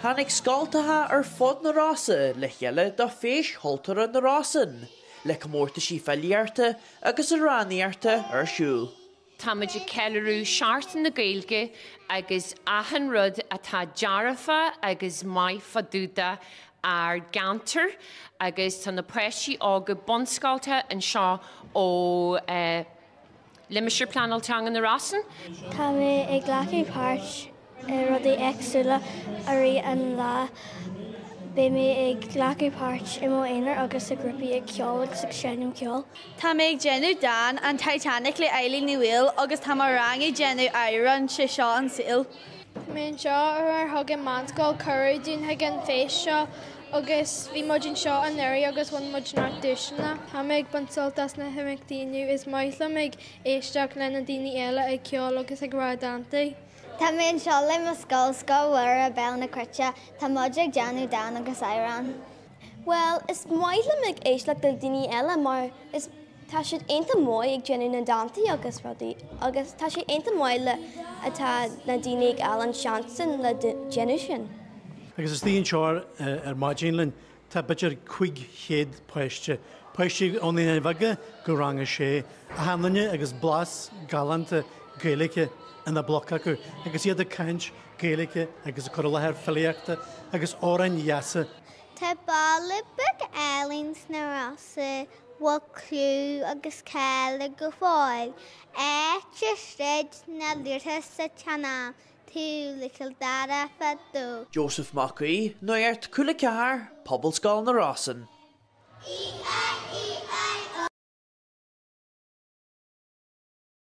Tháinig scoilteacha fud na Rosa le chéile do Feis Chultúrtha na Rosann, le comórtaisí filíochta agus amhránaíochta siúl. Tá muid céileú seaartain na gaeilge agus ahan rud atá dearafa agus mai fadúda ar gantar agus tá na préisí ága bonscáilte an seo ó limisir planalteanga na Rosann. Tá mé ag ghlacaí páirt rudaí éagsúla a rí an lá. Bé mé ag ghlacaí páirt i mó éonar agus a grúpaí ag ceol agus ag séanam ceol. Tá mé ag genú Dan an Tháinig le éilí ní bhfuil agus tá mar rang i genú éireann se seo an siúl. Mén seo ar thugan manscoil curú dún an féis seo agus bhí muidin seo an éirí agus bhain muid ná dúisina. Tá mé ag bunsoltas na himmic daonú is maithlam ag éisteach le na daoine eile ag ceol agus ag rádantaí. Tá mé seo le mo scoilteacha a bell na cruite, tá muid ag deanú Dan agus éireann. Well, is maithlam ag éisteach le daoine eile mar is tá siad aonanta móid ag deanú na dantaí agus rudaí, agus tá siad aonanta móid le atá na daoine ag eile seansan le deanú sin. Agus is tíon seoir ar maidjínlinn tá beidir 500 poiste. Poiste ónna bhaige go ranga sé a hanlanne agus blas galanta gaeilge in na bloc acu. Agus iad a caint gaeilge agus a choirlathar filíochta agus órainn Yasa. Tá ballabug eilíns na Rosa bhfuil clú agus chéile go fáil. Éte réid na líortha sa teanam. Joseph Macaí, Nuacht Cúla4, pobl scoil na Rosann.